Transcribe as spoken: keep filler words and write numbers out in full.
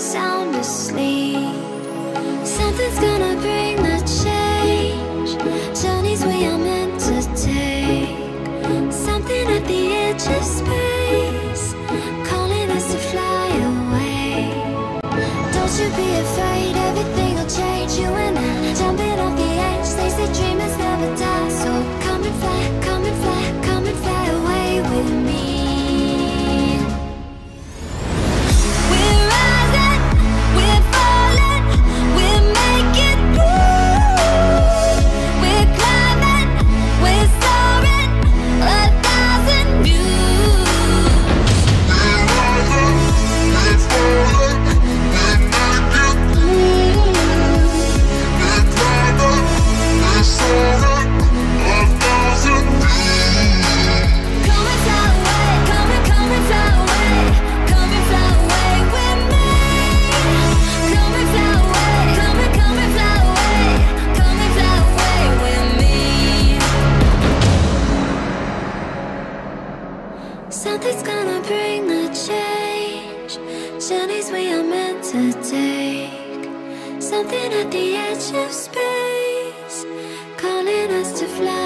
sound asleep. Something's gonna bring the change. Journeys we are meant to take. Something at the edge of space, calling us to fly away. Don't you be afraid, everything will change. You and I, jumping off the edge. They say dreamers never die, so come and fly, come and fly, come and fly away with me. We're rising, we're falling, we're making through. We're climbing, we're soaring, a thousand views. We're rising, we're falling, we're making through. We're climbing, we're soaring, a thousand views. Come and fly away, come and come and fly away, come and fly away with me. Come and fly away, come and come and fly away, come and fly away with me. Something's gonna bring the change. Journeys we are meant to take. Something at the edge of space, calling us to fly